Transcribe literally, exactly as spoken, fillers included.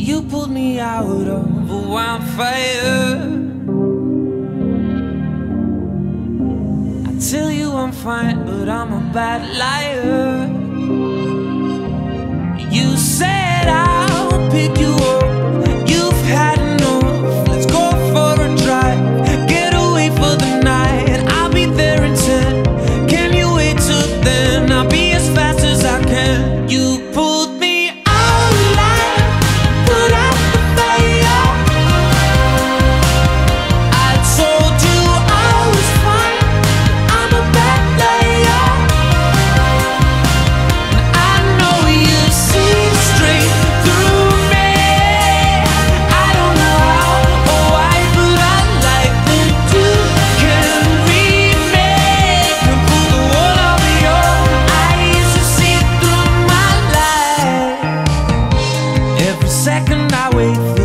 You pulled me out of a wildfire. I tell you I'm fine, but I'm a bad liar. You said I'll pick you up. You've had enough. Let's go for a drive. Get away for the night. I'll be there in ten. Can you wait till then? I'll be as fast as I can. You pulled me out alive, put out the fire. I told you I was fine. I'm a bad liar. I know you see straight through me. I don't know how or why, but I like that you can read me. Can pull the wool over your eyes to see through my life. Every second I wait for